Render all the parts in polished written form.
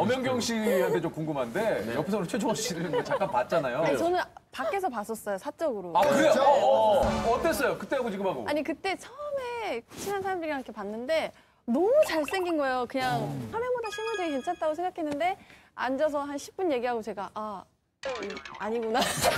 엄연경 씨한테 좀 궁금한데 옆에서 최종원 씨를 뭐 잠깐 봤잖아요. 아니, 저는 밖에서 봤었어요, 사적으로. 아, 그래요? 어땠어요? 그때하고 지금하고? 아니, 그때 처음에 친한 사람들이랑 이렇게 봤는데 너무 잘생긴 거예요. 그냥 화면보다 실물 되게 괜찮다고 생각했는데 앉아서 한 10분 얘기하고 제가 아니구나.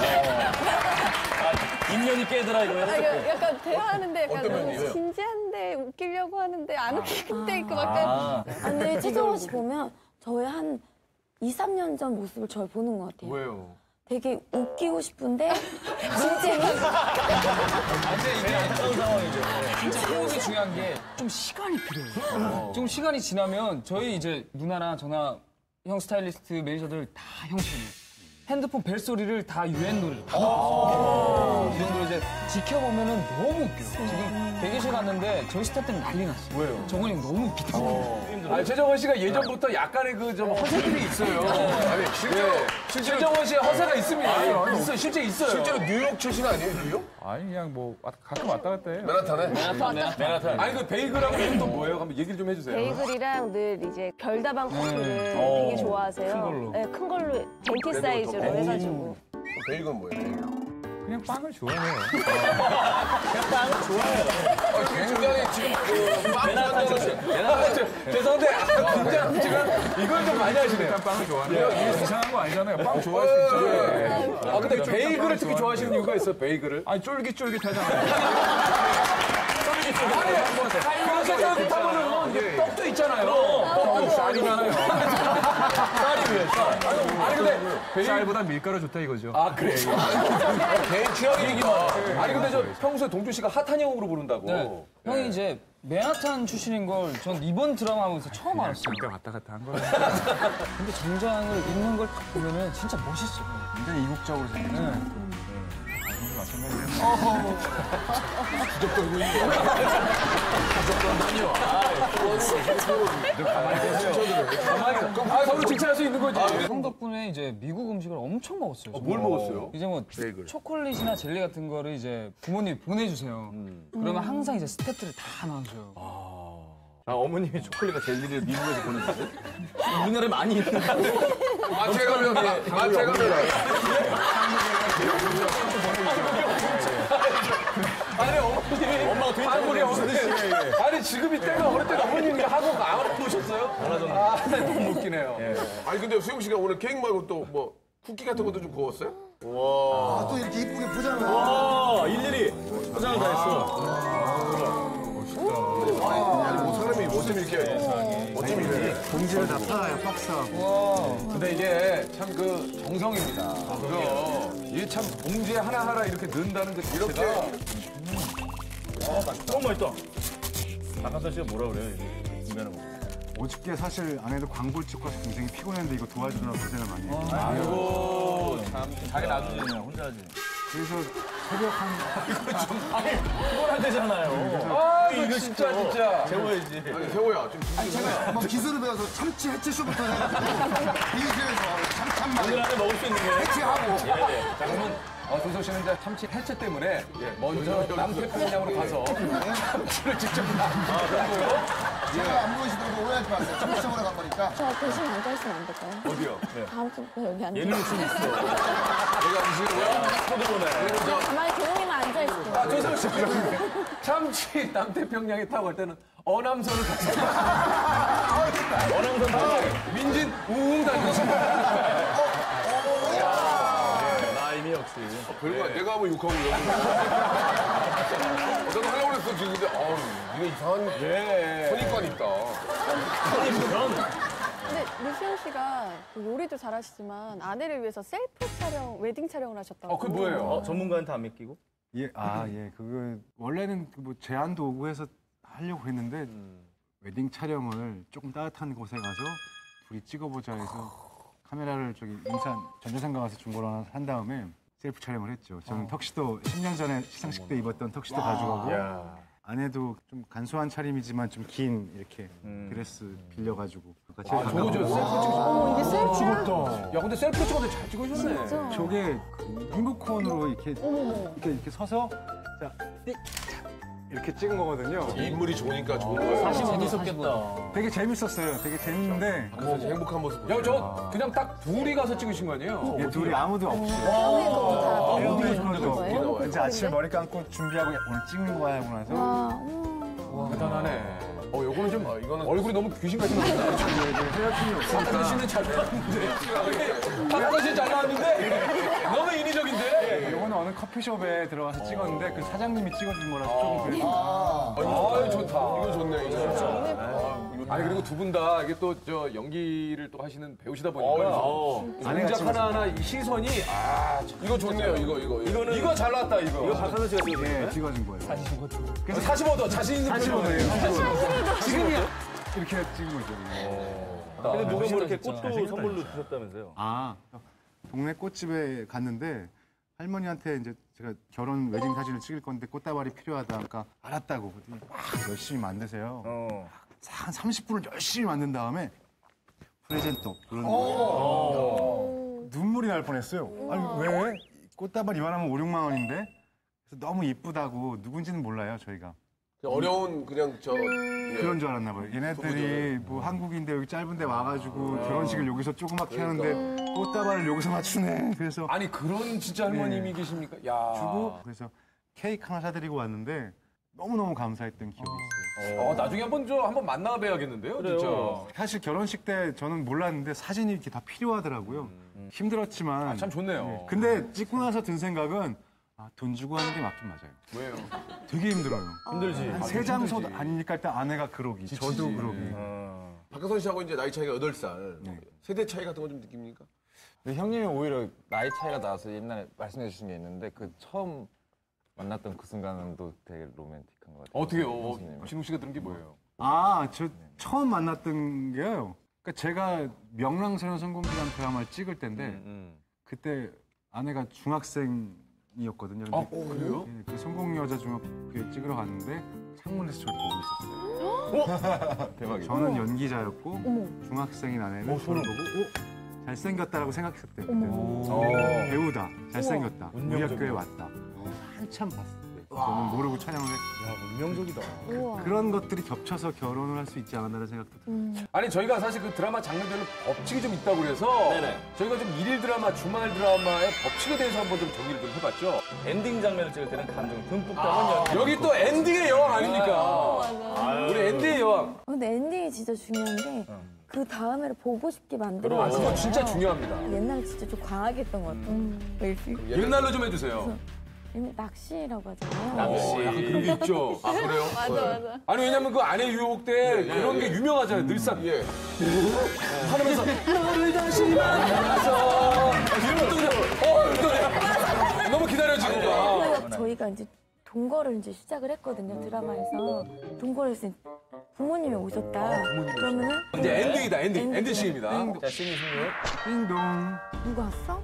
인연이 깨더라 이거. 약간 대화하는데 약간 어떤 너무 면이에요? 진지한데 웃기려고 하는데 안 웃기는데 그 약간 근데 최정원 씨 보면 저의 한 2, 3년 전 모습을 저를 보는 것 같아요. 왜요? 되게 웃기고 싶은데 진짜 근데 이게 안타까운 상황이죠. 진짜 한국이 중요한 게 좀 시간이 필요해요. 좀 시간이 지나면 저희 이제 누나나 저나 형 스타일리스트 매니저들 다 형편이에요. 핸드폰 벨소리를 다 유엔 노래를 다 듣고 이 정도로 이제 지켜보면은 너무 웃겨요. 지금 대기실 갔는데 저희 스태프 때문에 난리 났어요. 왜요? 정원이 형 너무 웃기다고. 아니, 최정원 씨가 예전부터 약간의 그 좀 허세들이 있어요. 아니, 실제로 최정원 씨의 허세가 있습니다. 있어요. 실제 있어요. 실제로 뉴욕 출신 아니에요, 뉴욕? 아니 그냥 뭐 가끔 왔다 갔다 해요. 맨하탄에? 맨하탄. 아니, 그 베이글하고 또 뭐예요? 한번 얘기를 좀 해주세요. 베이글이랑 늘 이제 별다방 커피를 되게 좋아하세요. 큰 걸로. 네, 큰 걸로 덴티 사이즈로 해가지고. 베이글은 뭐예요, 베이글? 그냥 빵을 좋아해요. 굉장히 지금 죄송한데, 지금 이걸 좀 많이 하시네요. 일단 빵을 좋아해요. 이게 이상한 거 아니잖아요. 빵 좋아할 수 있죠. 아, 근데 베이글을 특히 좋아하시는 이유가 있어요, 베이글을? 아니 쫄깃쫄깃하잖아요. 그래서 쫄깃하면은 이게 떡도 있잖아요. 떡도 쌀이잖아요. 쌀이 위에 쌀. 아니, 근데 쌀보다 밀가루 좋다 이거죠. 아, 그래. 개인 취향이니까. 아니, 근데 저 평소에 동준 씨가 핫한 형으로 부른다고. 네. 형이 이제 맨하탄 출신인 걸 전 이번 드라마 하면서 처음 알았어요. 그러니까 왔다 갔다 한 거예요. 근데 정장을 입는 걸 딱 보면은 진짜 멋있어요. 굉장히 이국적으로 생겼잖아요. 아, 서로 칭찬할 수 있는 거지. 형 덕분에 이제 미국 음식을 엄청 먹었어요. 뭘 먹었어요? 이제 뭐 초콜릿이나 젤리 같은 거를 이제 부모님이 보내주세요. 그러면 항상 이제 스태프들이 다 나눠줘요. 아, 어머님이 초콜릿과 젤리를 미국에서 보내주세요? 우리나라에 많이 있는데. 마트에 가면, 마트에 가면. 아니, 어머님이. 엄마가 된장물이 없는데. 아니, 지금이 때가 어릴 때는 어머님이 하고 안 보셨어요? 안 하셨나요? 아, 너무 웃기네요. 아니, 근데 수영 씨가 오늘 케이크 말고 또 뭐, 쿠키 같은 것도 좀 구웠어요? 또 이렇게 이쁘게 포장을 해. 와, 일일이 포장을 다 했어. 아니, 뭐 사람이 어쩜 이렇게. 봉지를 다 팔아요, 박스하고. 근데 이게 참 그 정성입니다. 그거. 이게 참 봉지에 하나하나 이렇게 넣는다는 그 자체가. 너무 맛있다. 박한선 씨가 뭐라 그래요, 이거? 준비하는 거. 어저께 사실 아내도 광고를 찍고 와서 굉장히 피곤했는데 이거 도와주느라 고생을 많이 했고. 아이고, 참. 자기 놔두지, 혼자 하지. 그래서 새벽 한 피곤하대잖아요. 아, 이거 진짜. 재워야지. 아니, 세호야, 좀 한번 기술을 배워서 참치 해체쇼부터 해가지고 비실에서 참참만 오늘 안에 먹을 수 있는 게. 해체하고. 자, 그러면 조석 씨는 이제 참치 해체 때문에 먼저 남태평양으로 가서 참치를 직접 놔. 제가 안 보이시더라도 오해하지 마세요. 참치점으로 간 거니까. 저 대신 앉아있으면 안 될까요? 어디요? 다음 주부터 여기 앉아. 예능이 좀 있어. 내가 무슨 거야? 쳐다보네. 가만히 조용히만 앉아있을게요. 아, 조석 씨. 참치 남태평양에 타고 갈 때는 어남선을 타고 어랑선 타고. 민진 우웅 다니시고. 나임이 역시. 별거 아니야. 내가 한번 욕하고 이러고. 나도 하려고 그랬어, 지금. 근데, 이게 이상한 선입관이 있다. 근데 류수영 씨가 그 요리도 잘하시지만 아내를 위해서 셀프 촬영, 웨딩 촬영을 하셨다고. 그게 뭐예요? 전문가한테 안 맡기고? 예, 그거 원래는 뭐 제안도 오고 해서 하려고 했는데 웨딩 촬영을 조금 따뜻한 곳에 가서 둘이 찍어보자 해서 카메라를 저기 인천 전자상가 가서 중고로 한 다음에 셀프 촬영을 했죠. 저는 턱시도 10년 전에 시상식 때 입었던 턱시도 가져가고 아내도 좀 간소한 차림이지만 좀 긴 이렇게 드레스 빌려가지고 같이 저거 저 셀프 찍으셨어. 이게 셀프야? 야, 근데 셀프 찍어도 잘 찍으셨네. 저게 그 리모컨으로 이렇게 서서 자, 띡, 이렇게 찍은 거거든요. 인물이 좋으니까 좋은 거예요. 사실 재밌었겠다. 되게 재밌었어요. 되게 재밌는데 그래서 행복한 모습 야, 저 그냥 딱 둘이 가서 찍으신 거 아니에요? 얘 둘이 아무도 없이. 형님 것도 다 어디 보는 거예요? 이제 아침에 머리 감고 준비하고 오늘 찍는 거야 하고 나서 와, 대단하네. 요거는 좀 이거는 얼굴이 너무 귀신 같은 거 같아요. 박하선 씨는 잘 나왔는데. 박하선 씨는 잘 나왔는데 너무 인위적인데. 요거는 어느 커피숍에 들어가서 찍었는데 그 사장님이 찍어준 거라서 조금 그래요. 아, 좋다. 이거 좋네, 이거. 아니 그리고 두 분 다 이게 또 저 연기를 또 하시는 배우시다 보니까 동작 하나하나 이 시선이 이거 좋네요. 이거 잘 나왔다 이거. 이거 박하선 씨가 네, 찍어준 거예요. 45도 자신 있는 표정이에요. 지금이야. 이렇게 찍은 거죠. 근데 누가 뭐 이렇게 꽃도 선물로 주셨다면서요? 동네 꽃집에 갔는데 할머니한테 이제 제가 결혼 웨딩 사진을 찍을 건데 꽃다발이 필요하다. 그러니까 알았다고. 그랬더니 막 열심히 만드세요. 한 30분을 열심히 만든 다음에 프레젠토 그런 거. 눈물이 날 뻔했어요. 아니 왜? 꽃다발 이만하면 5, 6만 원인데? 그래서 너무 이쁘다고 누군지는 몰라요 저희가. 어려운 그냥 그런 줄 알았나 봐요. 얘네들이 뭐 한국인데 여기 짧은데 와가지고 결혼식을 여기서 조그맣게 하는데 꽃다발을 여기서 맞추네. 그래서 아니 그런 진짜 할머님이 계십니까? 야. 주고 그래서 케이크 하나 사드리고 왔는데 너무너무 감사했던 기억이 있어요. 나중에 한번 만나 뵈야겠는데요, 진짜. 사실 결혼식 때 저는 몰랐는데 사진이 이렇게 다 필요하더라고요. 힘들었지만 참 좋네요. 네. 근데 찍고 나서 든 생각은 돈 주고 하는 게 맞긴 맞아요. 왜요? 되게 힘들어요. 힘들지. 한 세 장소 아니니까 일단 아내가 그러기, 저도 그러기. 박하선 씨하고 이제 나이 차이가 8살. 세대 차이 같은 거 좀 느낍니까? 근데 형님이 오히려 나이 차이가 나서 옛날에 말씀해 주신 게 있는데 그 처음 만났던 그 순간은 또 되게 로맨틱한 것 같아요. 어떻게요? 진웅 씨가 들은 게 뭐예요? 저 처음 만났던 게요. 그러니까 제가 명랑사랑 성공기란 드라마를 찍을 때인데 그때 아내가 중학생이었거든요. 근데 그래요? 그 성공여자 중학교에 찍으러 갔는데 창문에서 저를 보고 있었어요. 대박이다. 저는 연기자였고 중학생인 아내는 저를 보고 잘생겼다라고 생각했대요. 배우다, 잘생겼다, 우리 학교에 왔다. 한참 봤을 때 저는 모르고 촬영을 했고 운명적이다. 그런 것들이 겹쳐서 결혼을 할 수 있지 않았나라는 생각도 들어요. 아니 저희가 사실 그 드라마 장르별로 법칙이 좀 있다고 그래서 저희가 좀 일일 드라마, 주말 드라마의 법칙에 대해서 한번 좀 정리를 좀 해봤죠. 엔딩 장면을 찍을 때는 감정 듬뿍 담은 연기. 여기 또 엔딩의 여왕 아닙니까? 우리 엔딩의 여왕. 근데 엔딩이 진짜 중요한 게 그 다음에를 보고 싶게 만들어. 그거 진짜 중요합니다. 옛날에 진짜 좀 과하게 했던 것 같아요. 옛날로 좀 해주세요. 낚시라고 하잖아요. 약간 그런 게 있죠. 그래요? 맞아. 아니 왜냐면 그 아내 유혹 때 그런 게 유명하잖아요. 늘상 하면서 너를 다시 만나서 이런 것도 너무 기다려지니까. 그래서 저희가 이제 동거를 이제 시작을 했거든요. 드라마에서 동거를 했을 때 부모님이 오셨다. 그러면은 이제 엔딩이다. 엔딩 씬입니다. 자, 씬이 승리해. 띵동. 누가 왔어?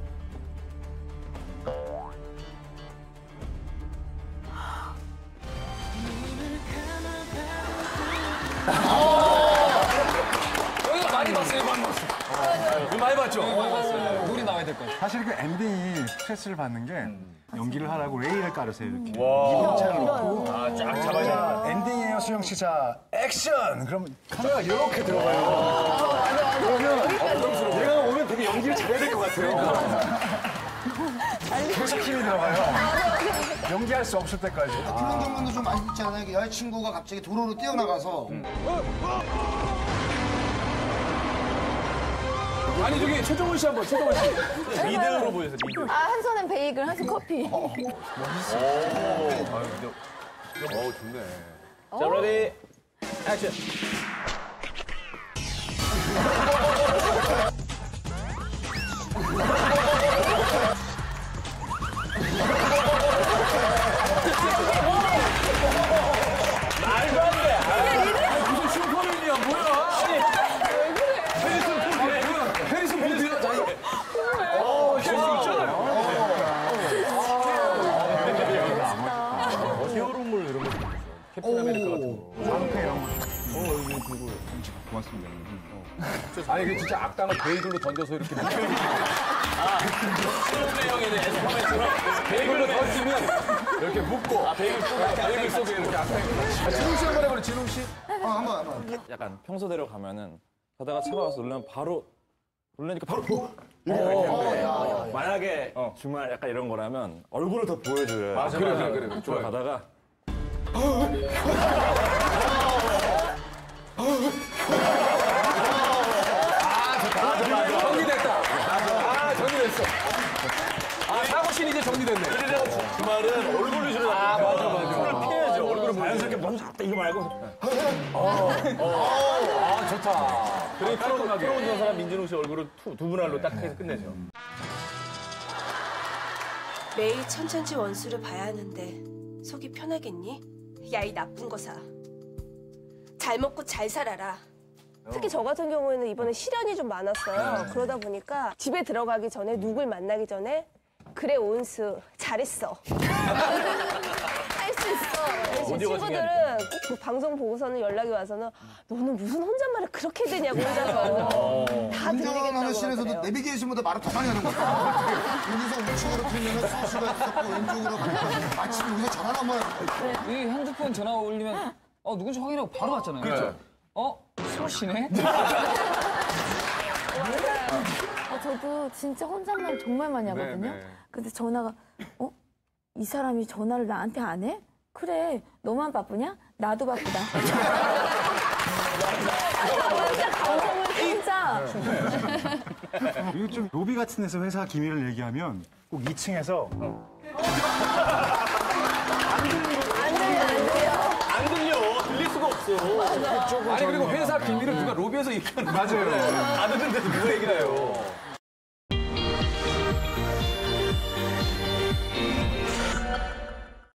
여기가 많이 봤어요. 많이 봤죠. 물이 나와야 될 것 같아. 사실 그 엔딩이 스트레스를 받는 게 연기를 하라고 레일을 깔으세요 이렇게. 길어요. 쫙 잡아야 엔딩이에요 수영 씨. 자 액션. 그럼 카메라 이렇게 들어가요. 그러면 얘가 오면 되게 연기를 잘해야 될 것 같아요. 계속 힘이 들어가요. 연기할 수 없을 때까지. 그런 경우도 좀 많이 있지 않아요? 여자친구가 갑자기 도로로 뛰어나가서 아니 저기 최종원 씨 한번 최종원 씨. 미드로 보여서 미드. 한 손엔 베이글, 한 손 커피. 좋네. 자, 레디, 액션. 무슨 슈퍼맨이야 뭐야? 해리슨 포드야 자기. 히어로물 이런 거. 캡틴 아메리카 같은 거. 이런 거. 고맙습니다. 아니 그 진짜 악당을 베이글로 던져서 이렇게 베이글로 던지면 이렇게 묶고 베이글 속에 이렇게 악당이 진웅 씨 한번 해보래. 진웅 씨. 한번. 약간 평소대로 가면은 가다가 차가 와서 놀라면 바로 놀라니까 바로 만약에 주말 약간 이런 거라면 얼굴을 더 보여줘요. 맞아. 그래. 좋아요. 가다가 정리됐다. 정리됐어. 사고신 이제 정리됐네. 주말은 얼굴을 주는 맞아. 손을 피해야죠. 얼굴을 자연스럽게 너무 작다 이거 말고. 좋다. 그리고 프로 운전사랑 민진웅 씨 얼굴을 두 분할로 딱 해서 끝내죠. 매일 천천지 원수를 봐야 하는데 속이 편하겠니? 야, 이 나쁜 거사. 잘 먹고 잘 살아라. 특히 저 같은 경우에는 이번에 시련이 좀 많았어요. 그러다 보니까 집에 들어가기 전에 누굴 만나기 전에 그래 온수 잘했어. 할 수 있어. 제 친구들은 꼭 방송 보고서는 연락이 와서는 너는 무슨 혼잣말을 그렇게 되냐고 혼자서 다 운전하는 들리겠다고 씬에서도 그래요. 내비게이션보다 말을 더 많이 하는 거야. 여기서 우측으로 틀면은 수수가 있었고 왼쪽으로 마침 여기서 전화 한번 이 핸드폰 전화 올리면 누군지 확인하고 바로 받잖아요. 그렇죠. 수호 씨네? 저도 진짜 혼잣말 정말 많이 하거든요. 근데 전화가 이 사람이 전화를 나한테 안 해? 그래, 너만 바쁘냐? 나도 바쁘다. 진짜. 그리고 좀 로비 같은 데서 회사 기밀을 얘기하면 꼭 2층에서 안 들려. 들릴 수가 없어. 아니 그리고 회사 기밀을 누가 로비에서 얘기하는 맞아요. 안 듣는데도 누가 얘기를 해요.